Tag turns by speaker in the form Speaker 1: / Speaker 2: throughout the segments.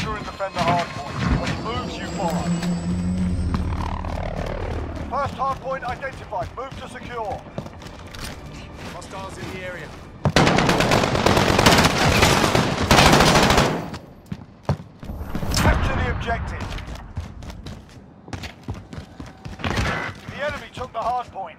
Speaker 1: Secure and defend the hard point. When he moves, you follow. First hard point identified. Move to secure.
Speaker 2: Hostiles in the area.
Speaker 1: Capture the objective. The enemy took the hard point.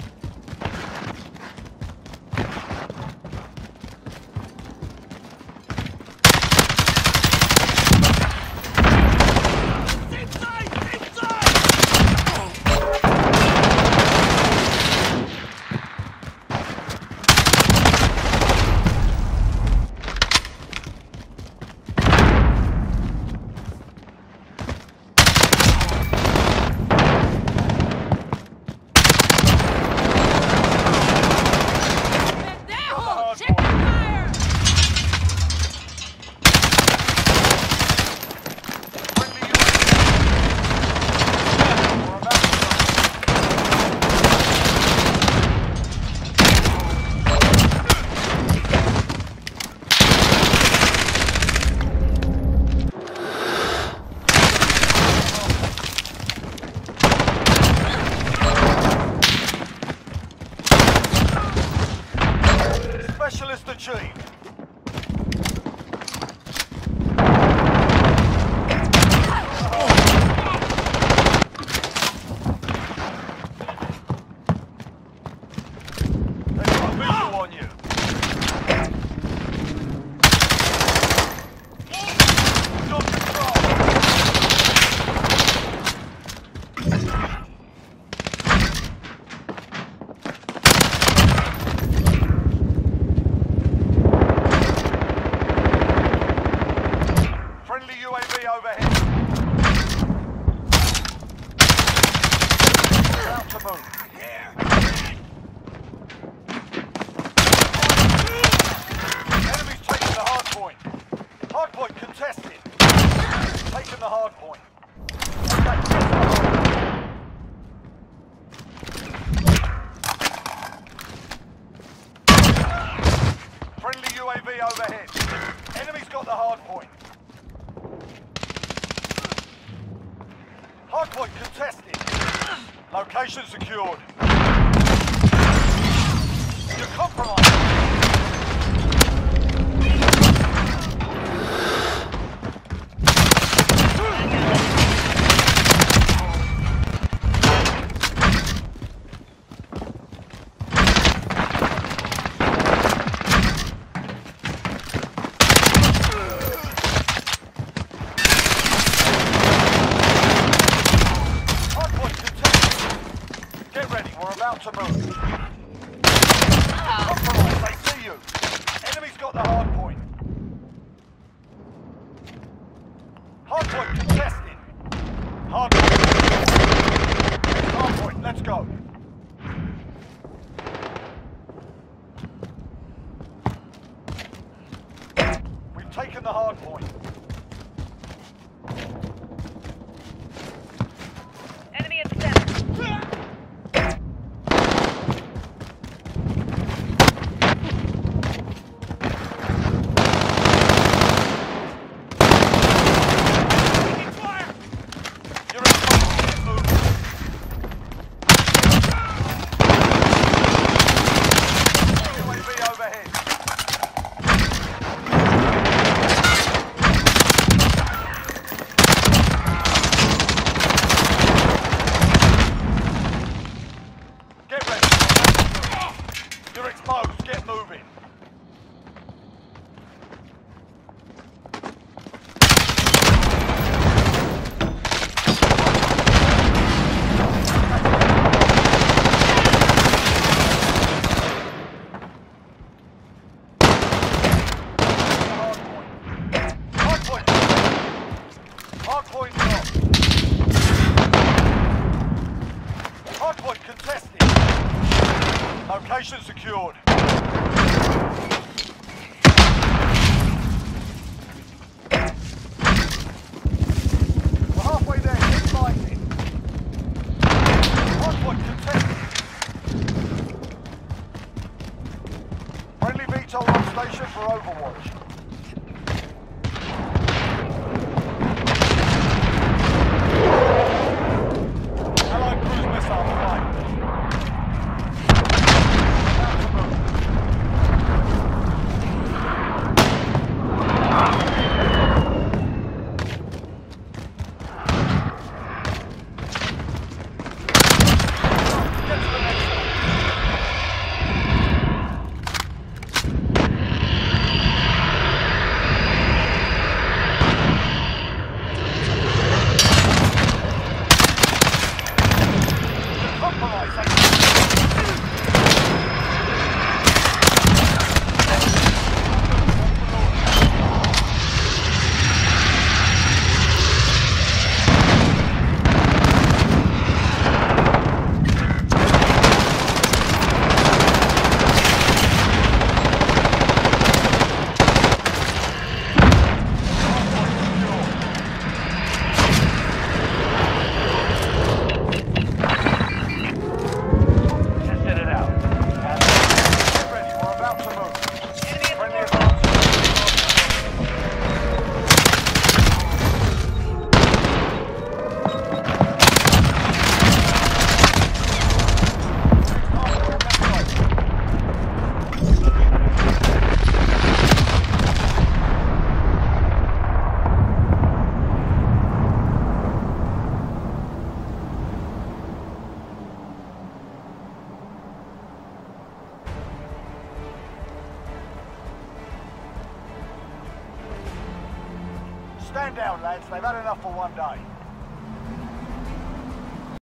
Speaker 1: Specialist achieved. They've got visual on you. Got control. Friendly UAV overhead. About to move. Enemy's taking the hard point. Hard point contested. Taking the hard point. Friendly UAV overhead. Enemy's got the hard point. Hardpoint contested. Location secured. You're compromised. About to move. Compromise, they see you. Enemy's got the hard point. Hard point contested. Hard point. Hard point, let's go. We've taken the hard point.
Speaker 3: Enemy at center. You're exposed, get moving. Hardpoint locked. Hardpoint contested. Location secured. We're halfway there, keep fighting. Hardpoint contested. Friendly VTOL on station for Overwatch.
Speaker 1: Stand down, lads. They've had enough for one day.